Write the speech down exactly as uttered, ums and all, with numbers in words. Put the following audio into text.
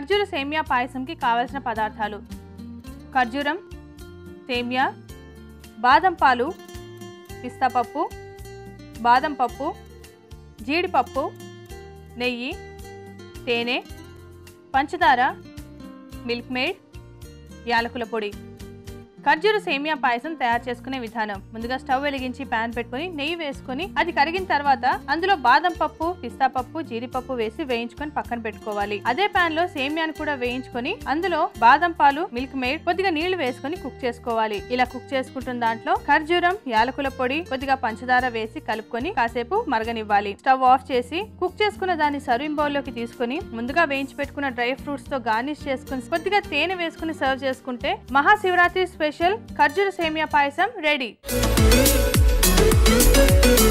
ఖర్జూర సేమియా పాయసంకి కావలసిన పదార్థాలు: ఖర్జూరం, సేమియా, బాదం పాలు, పిస్తా పప్పు, బాదం పప్పు, జీడిపప్పు, నెయ్యి, తేనె, పంచదార, మిల్క్ మేడ్, యాలకుల పొడి. ఖర్జూర సేమియా పాయసం తయారు చేసుకునే విధానం: ముందుగా స్టవ్ వెలిగించి పాన్ పెట్టుకుని నెయ్యి వేసుకుని అది కరిగిన తర్వాత అందులో బాదం పప్పు, పిస్తా పప్పు, జీడిపప్పు వేసి వేయించుకొని పక్కన పెట్టుకోవాలి. అదే పాన్ లో సేమియాను కూడా వేయించుకొని అందులో బాదం పాలు, మిల్క్ మేడ్, కొద్దిగా నీళ్లు వేసుకొని కుక్ చేసుకోవాలి. ఇలా కుక్ చేసుకుంటున్న దాంట్లో ఖర్జూరం, యాలకుల పొడి, కొద్దిగా పంచదార వేసి కలుపుకొని కాసేపు మరగనివ్వాలి. స్టవ్ ఆఫ్ చేసి కుక్ చేసుకున్న దాన్ని సర్వింగ్ బౌల్ లోకి తీసుకుని ముందుగా వేయించి పెట్టుకున్న డ్రై ఫ్రూట్స్ తో గార్నిష్ చేసుకుని కొద్దిగా తేనె వేసుకుని సర్వ్ చేసుకుంటే మహాశివరాత్రి స్పెషల్ ఖర్జూర సేమియా పాయసం రెడీ.